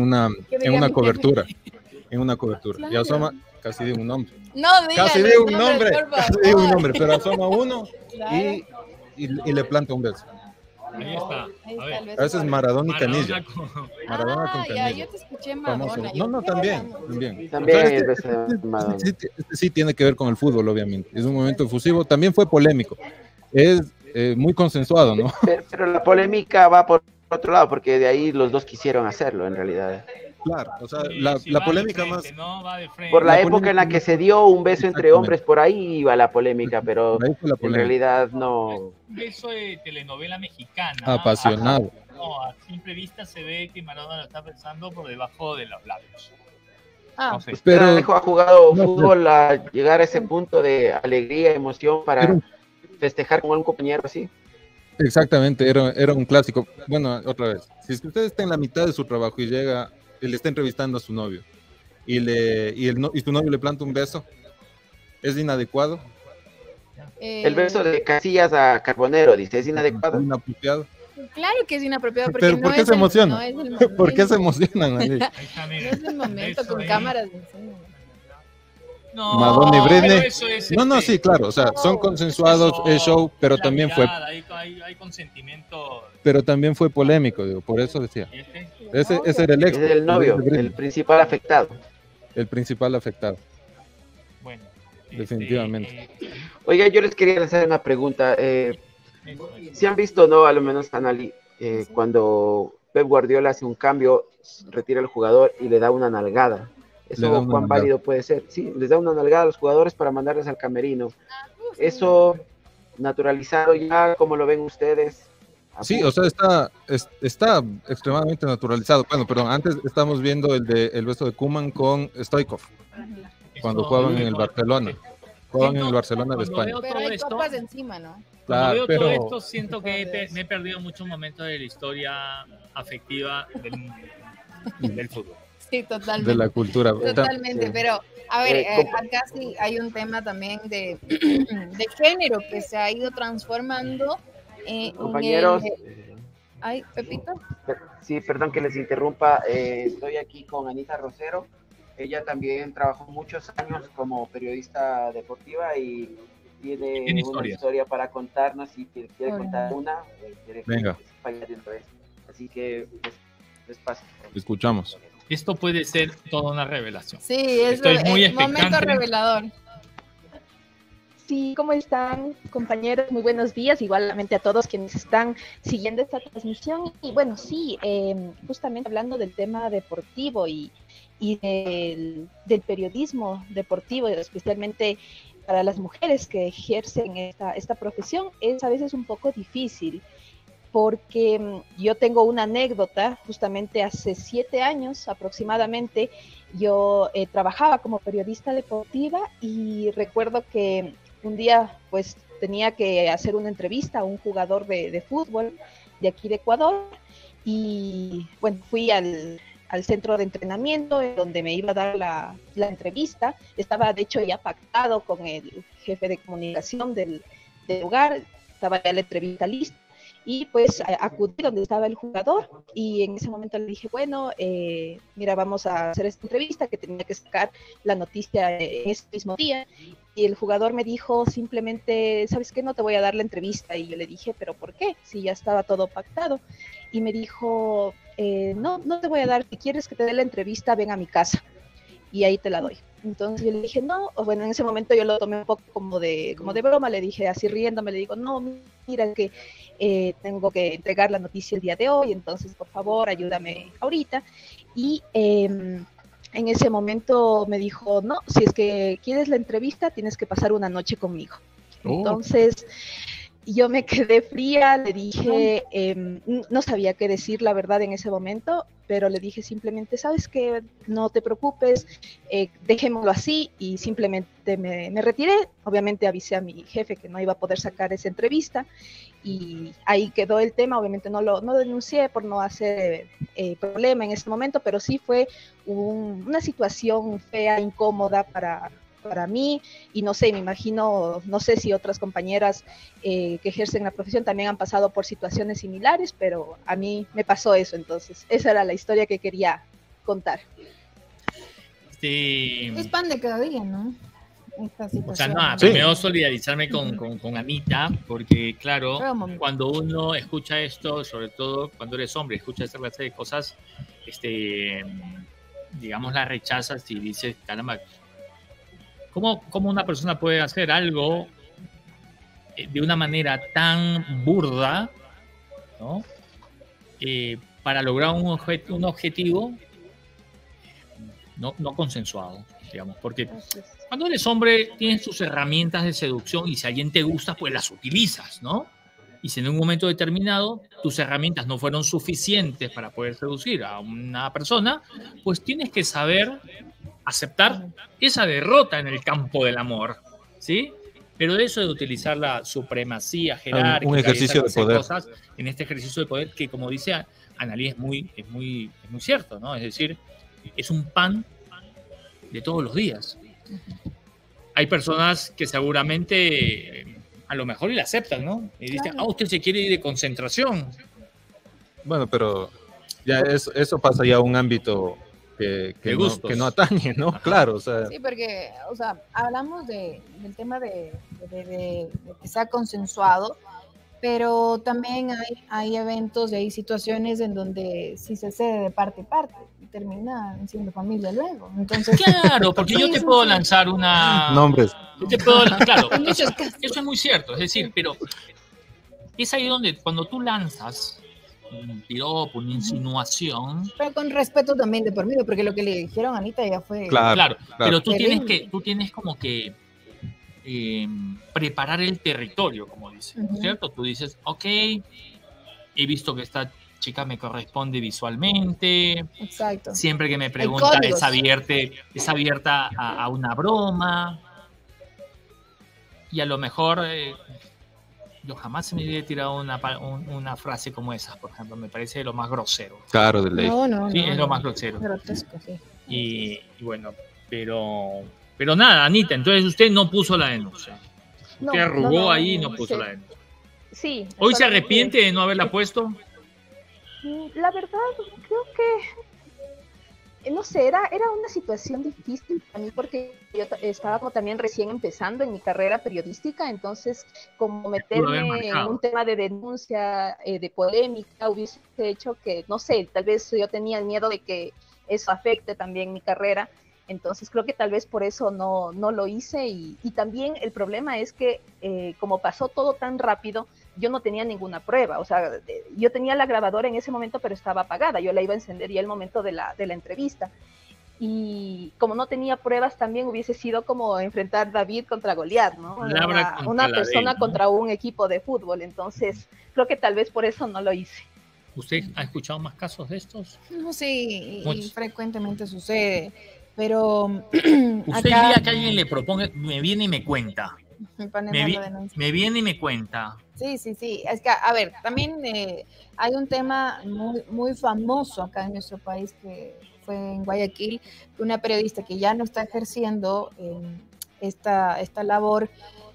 una cobertura. En una cobertura. Claro. Y asoma, casi digo un nombre. No, casi digo un nombre, pero asoma uno claro. y le planta un beso. Ahí está. A veces Maradona y Canilla. Maradona con Canilla. Yo te escuché Maradona. No, también. También Maradona. Este sí tiene que ver con el fútbol, obviamente. Es un momento efusivo. También fue polémico. Es muy consensuado, ¿no? Pero la polémica va por otro lado, porque de ahí los dos quisieron hacerlo, en realidad. Claro, o sea, la polémica frente, más... ¿no? Va de frente. Por la época en la que se dio un beso entre hombres, por ahí iba la polémica, pero en realidad no... Un beso de telenovela mexicana. Apasionado. No, a simple vista se ve que Maradona lo está pensando por debajo de los labios. No sé. Pero Alejo ha jugado fútbol a llegar a ese punto de alegría, emoción para festejar con un compañero así. Exactamente, era un clásico. Bueno, otra vez, si es que usted está en la mitad de su trabajo y llega... Él está entrevistando a su novio y su novio le planta un beso, ¿es inadecuado? El beso de Casillas a Carbonero, dice, ¿es inadecuado? ¿Inapropiado? Claro que es inapropiado. Porque ¿Pero por qué se emociona? ¿Por qué se emocionan? No es el momento con cámaras de encima. No, Madonna y Britney. Sí, claro, o sea, son consensuados, es show, pero también mirada, hay consentimiento. Pero también fue polémico, digo, por eso decía. Ese era el ex. Es el novio, el principal afectado. El principal afectado. Bueno, definitivamente. Oiga, yo les quería hacer una pregunta. Si han visto, no, a lo menos Analí, cuando Pep Guardiola hace un cambio, retira al jugador y le da una nalgada. ¿Eso cuán válido puede ser? Sí, les da una nalgada a los jugadores para mandarles al camerino. Eso naturalizado ya, ¿cómo lo ven ustedes? Sí, o sea, está extremadamente naturalizado. Bueno, pero antes estamos viendo el beso de Koeman con Stoichkov, cuando jugaban en el Barcelona. Jugaban en el Barcelona de España. Pero hay copas encima, ¿no? Cuando veo todo esto, siento que me he perdido muchos momentos de la historia afectiva del fútbol. Sí, totalmente. De la cultura. Totalmente, pero a ver, acá sí hay un tema también de género que se ha ido transformando. Compañeros. Ay, Pepito. Sí, perdón que les interrumpa. Estoy aquí con Anita Rosero. Ella también trabajó muchos años como periodista deportiva y tiene una historia para contarnos. Si quiere contar una, venga. Así que les paso. Escuchamos. Esto puede ser toda una revelación. Sí, estoy muy expectante. Momento revelador. Sí, ¿cómo están, compañeros? Muy buenos días, igualmente a todos quienes están siguiendo esta transmisión. Y bueno, sí, justamente hablando del tema deportivo y del periodismo deportivo, especialmente para las mujeres que ejercen esta profesión, es a veces un poco difícil, porque yo tengo una anécdota. Justamente hace 7 años aproximadamente, yo trabajaba como periodista deportiva y recuerdo que un día pues tenía que hacer una entrevista a un jugador de fútbol de aquí de Ecuador y bueno, fui al centro de entrenamiento donde me iba a dar la entrevista. Estaba de hecho ya pactado con el jefe de comunicación del lugar, estaba ya la entrevista lista y pues acudí donde estaba el jugador y en ese momento le dije, bueno, mira, vamos a hacer esta entrevista que tenía que sacar la noticia en ese mismo día. Y el jugador me dijo simplemente, ¿sabes qué? No te voy a dar la entrevista. Y yo le dije, ¿pero por qué? Si ya estaba todo pactado. Y me dijo, no te voy a dar. Si quieres que te dé la entrevista, ven a mi casa. Y ahí te la doy. Entonces yo le dije, no. Bueno, en ese momento yo lo tomé un poco como de broma. Le dije, así riéndome, le digo, no, mira que tengo que entregar la noticia el día de hoy. Entonces, por favor, ayúdame ahorita. Y en ese momento me dijo, no, si es que quieres la entrevista, tienes que pasar una noche conmigo. Entonces, yo me quedé fría, le dije, no sabía qué decir, la verdad, en ese momento, pero le dije simplemente, ¿sabes qué? No te preocupes, dejémoslo así, y simplemente me retiré. Obviamente avisé a mi jefe que no iba a poder sacar esa entrevista, y ahí quedó el tema. Obviamente no denuncié por no hacer problema en ese momento, pero sí fue una situación fea, incómoda para mí, y no sé, me imagino, no sé si otras compañeras que ejercen la profesión también han pasado por situaciones similares, pero a mí me pasó eso. Entonces esa era la historia que quería contar. Es pan de cada día, ¿no? O sea, no, primero solidarizarme con Anita, porque claro, cuando uno escucha esto, sobre todo cuando eres hombre, escucha esta clase de cosas, digamos, la rechazas y dices, caramba, ¿cómo una persona puede hacer algo de una manera tan burda, ¿no? Para lograr un objetivo no consensuado, digamos, porque cuando eres hombre tienes tus herramientas de seducción y si alguien te gusta, pues las utilizas, ¿no? Y si en un momento determinado tus herramientas no fueron suficientes para poder seducir a una persona, pues tienes que saber aceptar esa derrota en el campo del amor, ¿sí? Pero de eso de utilizar la supremacía jerárquica, un ejercicio de poder, cosas, en este ejercicio de poder que, como dice Analí, es muy cierto, ¿no? Es decir, es un pan de todos los días. Hay personas que seguramente a lo mejor y la aceptan, ¿no? Y dicen, usted se quiere ir de concentración. Bueno, pero ya eso pasa ya a un ámbito que no atañe, ¿no? Ajá. Claro, o sea. Sí, porque, o sea, hablamos del tema de que sea consensuado, pero también hay eventos y hay situaciones en donde sí se cede de parte y parte y termina siendo familia luego. Entonces, claro, porque yo te puedo lanzar una... Nombres. Claro, eso es muy cierto, es decir, pero es ahí donde cuando tú lanzas un piropo, una insinuación. Pero con respeto también de por medio, porque lo que le dijeron a Anita ya fue... Claro. Pero tú terrible. tienes como que preparar el territorio, como dices, ¿cierto? Tú dices, ok, he visto que esta chica me corresponde visualmente. Exacto. Siempre que me pregunta es abierta a una broma. Y a lo mejor yo jamás se me hubiera tirado una frase como esa, por ejemplo. Me parece lo más grosero. Claro, de ley. No, sí, es lo más grosero. Grotesco, sí. Y bueno, pero nada, Anita, entonces usted no puso la denuncia. Usted arrugó ahí y no puso la denuncia. Sí. ¿Hoy se arrepiente de no haberla puesto? La verdad, creo que, no sé, era una situación difícil para mí porque yo estaba como también recién empezando en mi carrera periodística, entonces como meterme en un tema de denuncia, de polémica, hubiese hecho que, no sé, tal vez yo tenía el miedo de que eso afecte también mi carrera. Entonces creo que tal vez por eso no lo hice y también el problema es que como pasó todo tan rápido, yo no tenía ninguna prueba, o sea, yo tenía la grabadora en ese momento pero estaba apagada, yo la iba a encender ya el momento de la entrevista y como no tenía pruebas también hubiese sido como enfrentar David contra Goliat, ¿no? Una persona ¿no? contra un equipo de fútbol, entonces creo que tal vez por eso no lo hice. ¿Usted ha escuchado más casos de estos? No, sí, y frecuentemente sucede. Pero usted el día que alguien le proponga, me viene y me cuenta. Me viene y me cuenta. Sí. Es que, a ver, también hay un tema muy, muy famoso acá en nuestro país que fue en Guayaquil, una periodista que ya no está ejerciendo esta labor,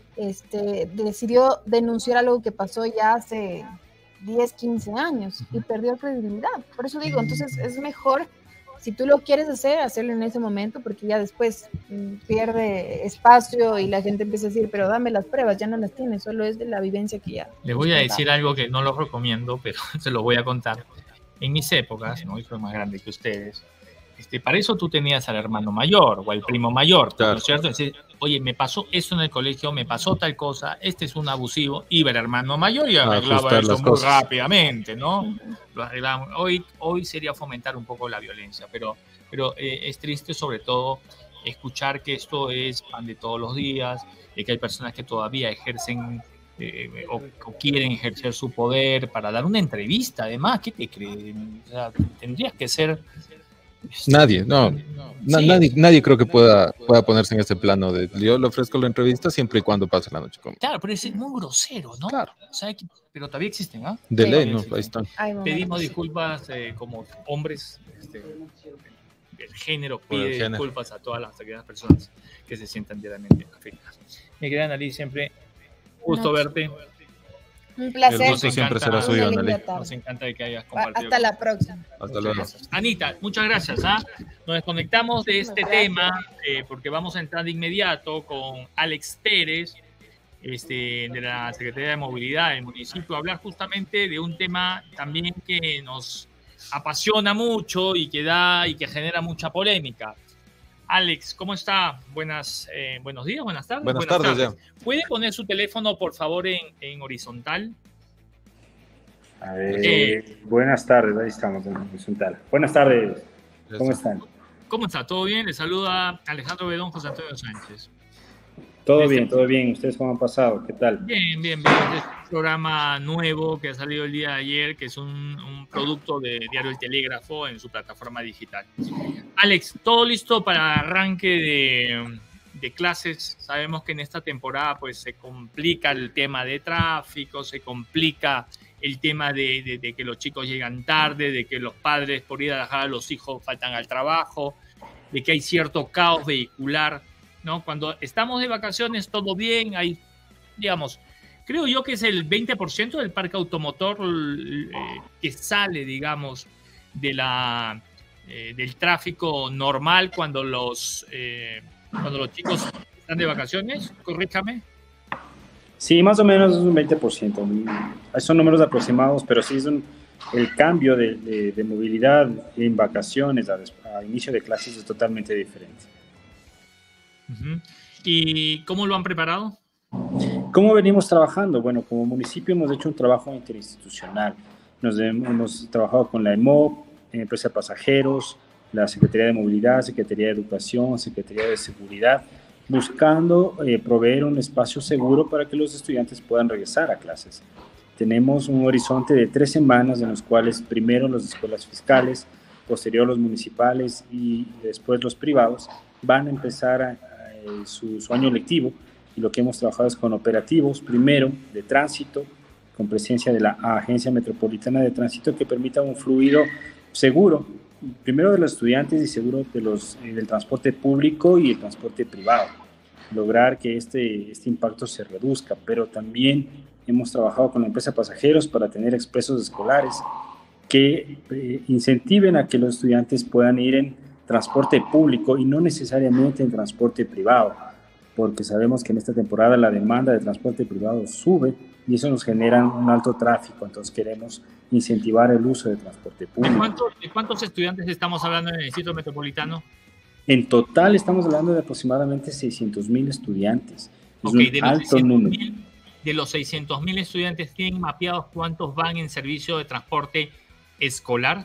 decidió denunciar algo que pasó ya hace 10, 15 años y perdió credibilidad. Por eso digo, entonces es mejor, si tú lo quieres hacer, hacerlo en ese momento, porque ya después pierde espacio y la gente empieza a decir, pero dame las pruebas, ya no las tienes, solo es de la vivencia que ya... Le voy a decir algo que no lo recomiendo, pero se lo voy a contar. En mis épocas, ¿no? Y soy más grande que ustedes, para eso tú tenías al hermano mayor o al primo mayor, claro. ¿No es cierto? Decir, oye, me pasó eso en el colegio, me pasó tal cosa, este es un abusivo, iba el hermano mayor y arreglaba eso muy rápidamente, ¿no? Lo arreglamos. Hoy sería fomentar un poco la violencia, pero es triste sobre todo escuchar que esto es pan de todos los días, que hay personas que todavía ejercen o quieren ejercer su poder para dar una entrevista, además, ¿qué te creen? O sea, tendrías que ser... Nadie nadie creo que pueda ponerse en ese plano de yo le ofrezco la entrevista siempre y cuando pase la noche conmigo. Claro, pero es muy grosero, ¿no? Claro. O sea, pero todavía existen, ¿ah? De ley, no, ahí están. Pedimos disculpas como hombres, el género pide disculpas a todas aquellas personas que se sientan diariamente afectadas. Mi querida Annalise, siempre gusto verte. Un placer. El gusto siempre será suyo, Annalise. Nos encanta que hayas compartido. Hasta la próxima. Hasta luego. Anita, muchas gracias. Nos desconectamos de este tema porque vamos a entrar de inmediato con Alex Pérez, de la Secretaría de Movilidad del municipio, a hablar justamente de un tema también que nos apasiona mucho y que genera mucha polémica. Alex, ¿cómo está? Buenos días, buenas tardes. Buenas tardes. Ya. ¿Puede poner su teléfono, por favor, en horizontal? A ver, buenas tardes, ahí estamos en horizontal. Buenas tardes, ¿cómo están? ¿Cómo está? ¿Todo bien? Le saluda Alejandro Bedón, José Antonio Sánchez. Todo bien. ¿Ustedes cómo han pasado? ¿Qué tal? Bien. Este es un programa nuevo que ha salido el día de ayer, que es un producto de Diario El Telégrafo en su plataforma digital. Alex, ¿todo listo para arranque de clases? Sabemos que en esta temporada pues se complica el tema de tráfico, se complica el tema de que los chicos llegan tarde, de que los padres por ir a dejar a los hijos faltan al trabajo, de que hay cierto caos vehicular, ¿no? Cuando estamos de vacaciones todo bien, hay, digamos, creo yo que es el 20% del parque automotor que sale, digamos, del tráfico normal cuando los chicos están de vacaciones, corríjame. Sí, más o menos es un 20%. Son números aproximados, pero sí es el cambio de movilidad en vacaciones a inicio de clases es totalmente diferente. ¿Y cómo lo han preparado? ¿Cómo venimos trabajando? Bueno, como municipio hemos hecho un trabajo interinstitucional. Hemos trabajado con la EMOP, Empresa de Pasajeros, la Secretaría de Movilidad, Secretaría de Educación, Secretaría de Seguridad, buscando proveer un espacio seguro para que los estudiantes puedan regresar a clases. Tenemos un horizonte de 3 semanas en los cuales primero las escuelas fiscales, posterior los municipales y después los privados van a empezar su año lectivo, y lo que hemos trabajado es con operativos, primero de tránsito, con presencia de la Agencia Metropolitana de Tránsito, que permita un fluido seguro, primero de los estudiantes y seguro del transporte público y el transporte privado, lograr que este impacto se reduzca, pero también hemos trabajado con la empresa de pasajeros para tener expresos escolares que incentiven a que los estudiantes puedan ir en transporte público y no necesariamente en transporte privado, porque sabemos que en esta temporada la demanda de transporte privado sube y eso nos genera un alto tráfico, entonces queremos incentivar el uso de transporte público. ¿De cuántos estudiantes estamos hablando en el Distrito Metropolitano? En total estamos hablando de aproximadamente 600,000 estudiantes. Es un alto número. De los 600,000 estudiantes, ¿tienen mapeados cuántos van en servicio de transporte escolar?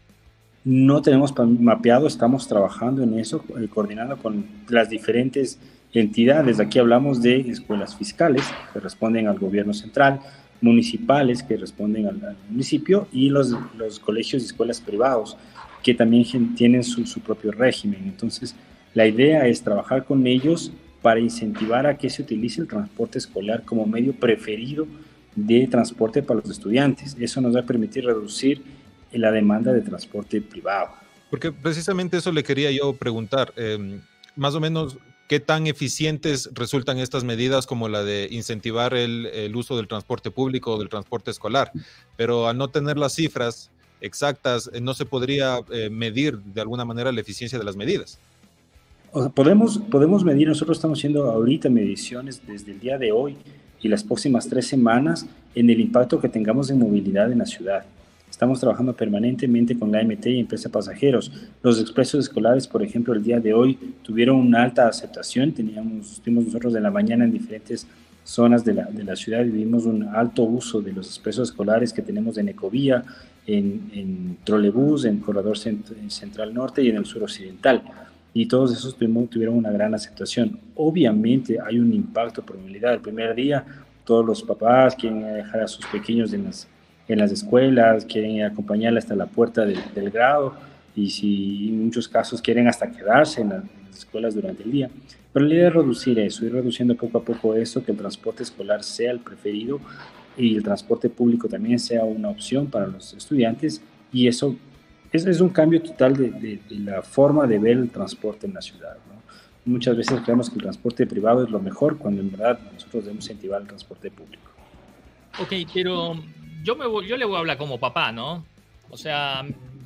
No tenemos mapeado, estamos trabajando en eso, coordinando con las diferentes entidades. Aquí hablamos de escuelas fiscales que responden al gobierno central, municipales que responden al municipio y los colegios y escuelas privados que también tienen su propio régimen. Entonces, la idea es trabajar con ellos para incentivar a que se utilice el transporte escolar como medio preferido de transporte para los estudiantes. Eso nos va a permitir reducir la demanda de transporte privado. Porque precisamente eso le quería yo preguntar, más o menos, ¿qué tan eficientes resultan estas medidas como la de incentivar el uso del transporte público o del transporte escolar? Pero al no tener las cifras exactas, no se podría medir de alguna manera la eficiencia de las medidas. O sea, podemos medir, nosotros estamos haciendo ahorita mediciones desde el día de hoy y las próximas 3 semanas en el impacto que tengamos en movilidad en la ciudad. Estamos trabajando permanentemente con la AMT y Empresa de Pasajeros. Los expresos escolares, por ejemplo, el día de hoy tuvieron una alta aceptación. Estuvimos nosotros de la mañana en diferentes zonas de la ciudad y vimos un alto uso de los expresos escolares que tenemos en Ecovía, en Trolebús, en Corredor Central Norte y en el Sur Occidental. Y todos esos tuvieron una gran aceptación. Obviamente hay un impacto por movilidad. El primer día todos los papás quieren dejar a sus pequeños en las escuelas, quieren acompañarle hasta la puerta del grado y si en muchos casos quieren hasta quedarse en las escuelas durante el día. Pero la idea es reducir eso, ir reduciendo poco a poco eso, que el transporte escolar sea el preferido y el transporte público también sea una opción para los estudiantes, y eso es un cambio total de la forma de ver el transporte en la ciudad, ¿no? Muchas veces creemos que el transporte privado es lo mejor, cuando en verdad nosotros debemos incentivar el transporte público. Ok, pero yo le voy a hablar como papá, ¿no? O sea,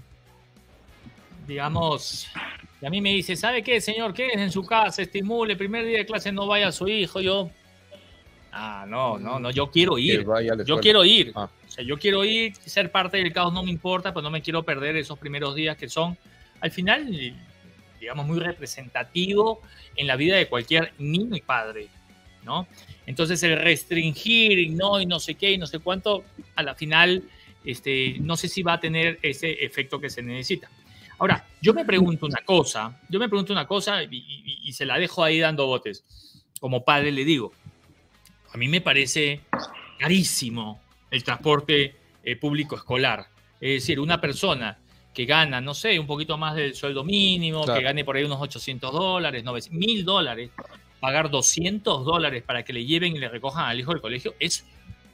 digamos, y a mí me dice, ¿sabe qué, señor? Quédese en su casa, estimule, el primer día de clase no vaya a su hijo. Yo, no, yo quiero ir. Yo quiero ir. O sea, yo quiero ir, ser parte del caos no me importa, pero no me quiero perder esos primeros días que son, al final, digamos, muy representativo en la vida de cualquier niño y padre, ¿no? Entonces el restringir y no sé qué y no sé cuánto, a la final no sé si va a tener ese efecto que se necesita. Ahora, yo me pregunto una cosa y se la dejo ahí dando botes. Como padre le digo, a mí me parece carísimo el transporte público escolar. Es decir, una persona que gana, no sé, un poquito más del sueldo mínimo, claro, que gane por ahí unos $800, $1,000, pagar $200 para que le lleven y le recojan al hijo del colegio es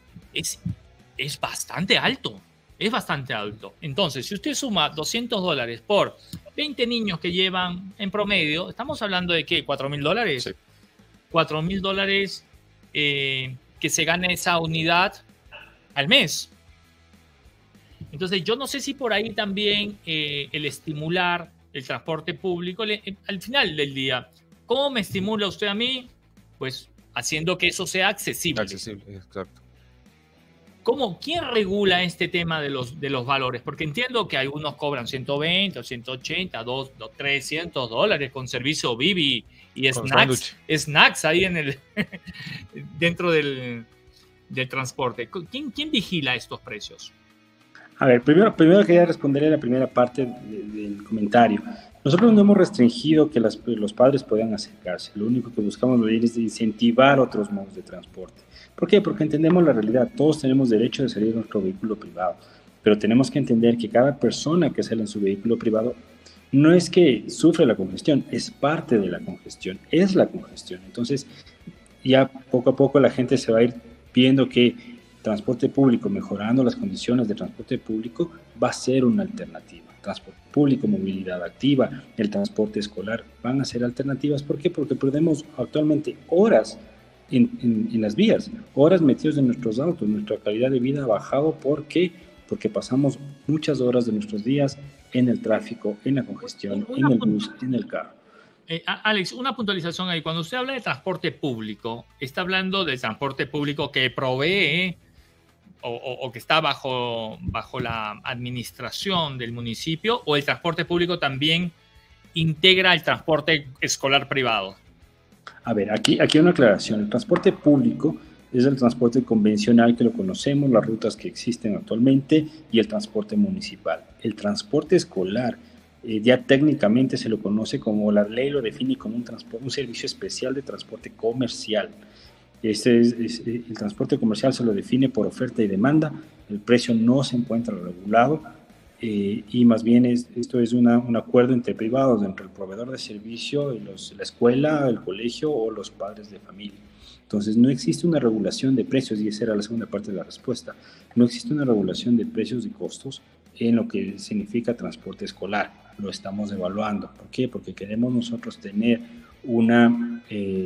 bastante alto. Es bastante alto. Entonces, si usted suma $200 por 20 niños que llevan en promedio, estamos hablando de ¿qué? $4,000. Sí. $4,000 que se gane esa unidad al mes. Entonces, yo no sé si por ahí también el estimular el transporte público, al final del día, ¿cómo me estimula usted a mí? Pues haciendo que eso sea accesible. Accesible, exacto. ¿Quién regula este tema de los valores? Porque entiendo que algunos cobran 120 o 180, $300 con servicio Bibi y snacks ahí dentro del transporte. ¿Quién vigila estos precios? A ver, primero quería responderle a la primera parte del comentario. Nosotros no hemos restringido que los padres puedan acercarse. Lo único que buscamos es incentivar otros modos de transporte. ¿Por qué? Porque entendemos la realidad. Todos tenemos derecho de salir en nuestro vehículo privado, pero tenemos que entender que cada persona que sale en su vehículo privado no es que sufre la congestión, es parte de la congestión, es la congestión. Entonces, ya poco a poco la gente se va a ir viendo que transporte público, mejorando las condiciones de transporte público, va a ser una alternativa. Transporte público, movilidad activa, el transporte escolar van a ser alternativas. ¿Por qué? Porque perdemos actualmente horas en las vías, horas metidos en nuestros autos. Nuestra calidad de vida ha bajado. ¿Por qué? Porque pasamos muchas horas de nuestros días en el tráfico, en la congestión, en el bus, en el carro. Alex, una puntualización ahí. Cuando usted habla de transporte público, ¿está hablando del transporte público que provee o que está bajo la administración del municipio, o el transporte público también integra el transporte escolar privado? A ver, aquí hay una aclaración. El transporte público es el transporte convencional, que lo conocemos, las rutas que existen actualmente, y el transporte municipal. El transporte escolar ya técnicamente se lo conoce, como la ley lo define, como un servicio especial de transporte comercial. El transporte comercial se lo define por oferta y demanda. El precio no se encuentra regulado, y más bien esto es un acuerdo entre privados, entre el proveedor de servicio, la escuela, el colegio o los padres de familia. Entonces no existe una regulación de precios, y esa era la segunda parte de la respuesta. No existe una regulación de precios y costos en lo que significa transporte escolar. Lo estamos evaluando. ¿Por qué? Porque queremos nosotros tener una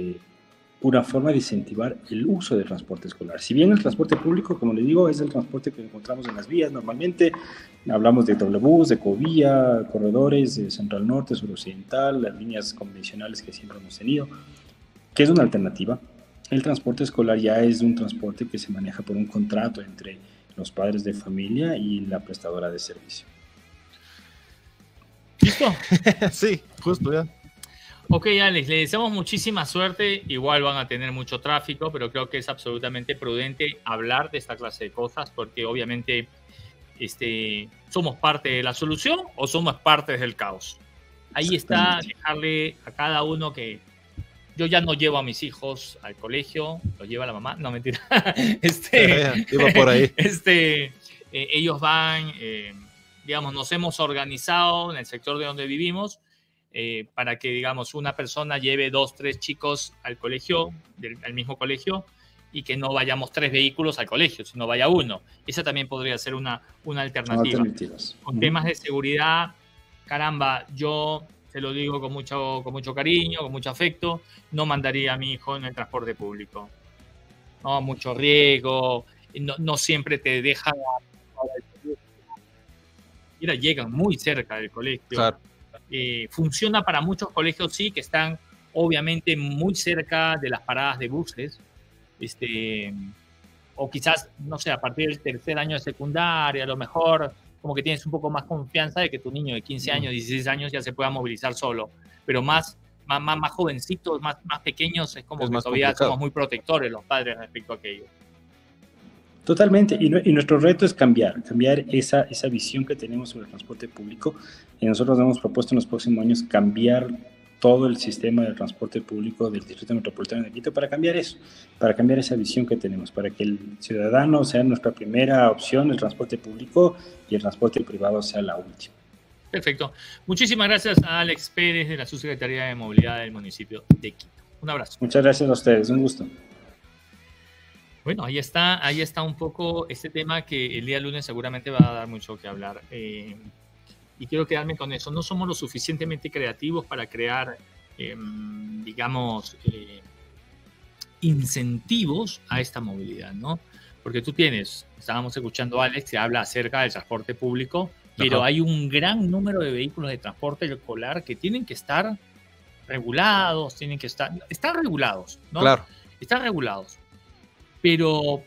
forma de incentivar el uso del transporte escolar. Si bien el transporte público, como le digo, es el transporte que encontramos en las vías normalmente, hablamos de trolebús, de ecovía, corredores, de Central Norte, Suroccidental, las líneas convencionales que siempre hemos tenido, que es una alternativa. El transporte escolar ya es un transporte que se maneja por un contrato entre los padres de familia y la prestadora de servicio. ¿Listo? Sí, justo ya. Ok, Alex, le deseamos muchísima suerte. Igual van a tener mucho tráfico, pero creo que es absolutamente prudente hablar de esta clase de cosas, porque obviamente somos parte de la solución o somos parte del caos. Ahí está, dejarle a cada uno que yo ya no llevo a mis hijos al colegio, lo lleva la mamá, no, mentira. Iba por ahí. Ellos van, digamos, nos hemos organizado en el sector de donde vivimos, para que, digamos, una persona lleve 2, 3 chicos al colegio, al mismo colegio, y que no vayamos 3 vehículos al colegio, sino vaya uno. Esa también podría ser una alternativa. Con temas de seguridad, caramba, yo te lo digo con mucho cariño, con mucho afecto, no mandaría a mi hijo en el transporte público. No, mucho riesgo, no siempre te dejan. Mira, llegan muy cerca del colegio. Claro. Funciona para muchos colegios, sí, que están obviamente muy cerca de las paradas de buses, o quizás, no sé, a partir del tercer año de secundaria, a lo mejor como que tienes un poco más confianza de que tu niño de 15 años, 16 años ya se pueda movilizar solo, pero más jovencitos, más pequeños, es como que todavía complicado. Somos muy protectores los padres respecto a aquello. Totalmente, y nuestro reto es cambiar esa visión que tenemos sobre el transporte público, y nosotros hemos propuesto en los próximos años cambiar todo el sistema de transporte público del Distrito Metropolitano de Quito para cambiar eso, para cambiar esa visión que tenemos, para que el ciudadano sea nuestra primera opción, el transporte público, y el transporte privado sea la última. Perfecto. Muchísimas gracias a Alex Pérez de la Subsecretaría de Movilidad del municipio de Quito. Un abrazo. Muchas gracias a ustedes, un gusto. Bueno, ahí está un poco este tema que el día lunes seguramente va a dar mucho que hablar. Y quiero quedarme con eso. No somos lo suficientemente creativos para crear, incentivos a esta movilidad, ¿no? Porque tú estábamos escuchando a Alex que habla acerca del transporte público, pero hay un gran número de vehículos de transporte escolar que tienen que estar regulados, están regulados, ¿no? Claro. Están regulados. Pero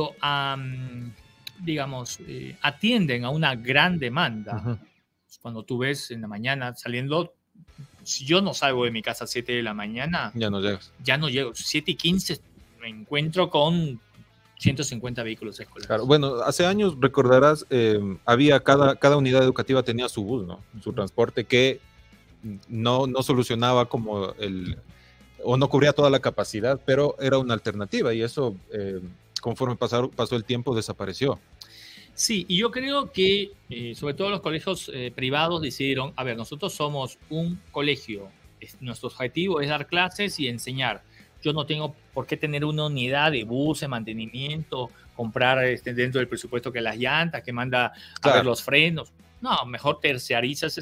digamos, atienden a una gran demanda. Uh-huh. Cuando tú ves en la mañana saliendo, si yo no salgo de mi casa a 7 de la mañana, ya no llegas. Ya no llego. 7:15 me encuentro con 150 vehículos escolares. Claro, bueno, hace años, recordarás, cada unidad educativa tenía su bus, ¿no? Su transporte que no solucionaba o no cubría toda la capacidad, pero era una alternativa y eso, conforme pasó el tiempo, desapareció. Sí, y yo creo que sobre todo los colegios privados decidieron, a ver, nosotros somos un colegio, nuestro objetivo es dar clases y enseñar. Yo no tengo por qué tener una unidad de bus, de mantenimiento, comprar dentro del presupuesto que las llantas, que manda a ver los frenos. No, mejor terciarizas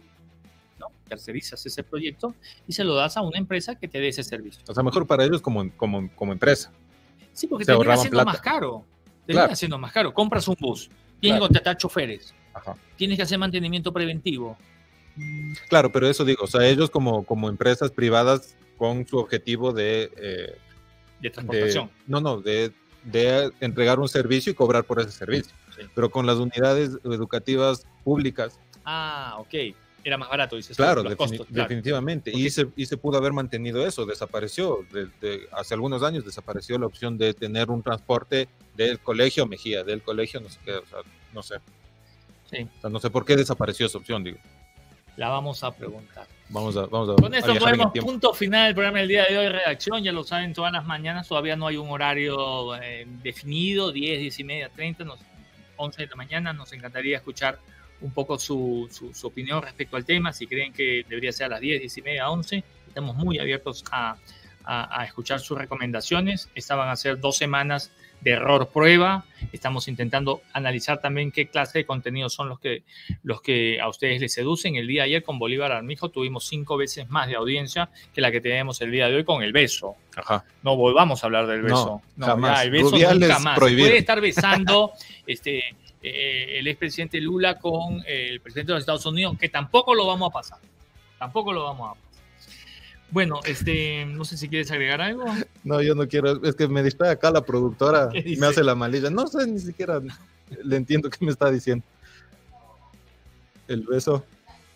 ese proyecto y se lo das a una empresa que te dé ese servicio. O sea, mejor para ellos como empresa. Sí, porque termina siendo más caro. Termina siendo más caro. Compras un bus, tienes que contratar choferes, tienes que hacer mantenimiento preventivo. Claro, pero eso digo, o sea, ellos como empresas privadas con su objetivo de transportación. De entregar un servicio y cobrar por ese servicio. Sí. Pero con las unidades educativas públicas. Ah, ok. Era más barato, dices. Claro, definitivamente. Okay. Y se pudo haber mantenido eso. Desapareció. Hace algunos años desapareció la opción de tener un transporte del colegio Mejía, del colegio no sé qué, o sea, no sé. Sí. O sea, no sé por qué desapareció esa opción, digo. La vamos a preguntar. Vamos a Con esto ponemos punto final del programa del día de hoy, redacción. Ya lo saben, todas las mañanas todavía no hay un horario definido, 10, 10 y media, 30, 11 de la mañana. Nos encantaría escuchar un poco su opinión respecto al tema. Si creen que debería ser a las 10, 10 y media, 11, estamos muy abiertos a escuchar sus recomendaciones. Estas van a ser 2 semanas de error prueba. Estamos intentando analizar también qué clase de contenidos son los que a ustedes les seducen. El día de ayer con Bolívar Armijo tuvimos 5 veces más de audiencia que la que tenemos el día de hoy con El Beso. Ajá. No volvamos a hablar del beso. No, jamás. Ya, el beso Rubiales nunca más. Prohibido. Puede estar besando el expresidente Lula con el presidente de los Estados Unidos, que tampoco lo vamos a pasar. Tampoco lo vamos a pasar. Bueno, no sé si quieres agregar algo. No, yo no quiero. Es que me distrae acá la productora. Me hace la malilla. No sé, ni siquiera le entiendo qué me está diciendo. El beso.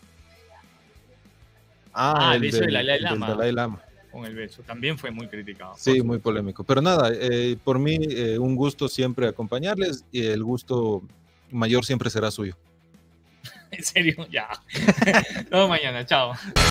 El beso de Dalai Lama. Dalai Lama. Con el beso. También fue muy criticado. Sí, muy polémico. Pero nada, por mí un gusto siempre acompañarles y el gusto mayor siempre será suyo. En serio, ya. Nos vemos mañana. Chao.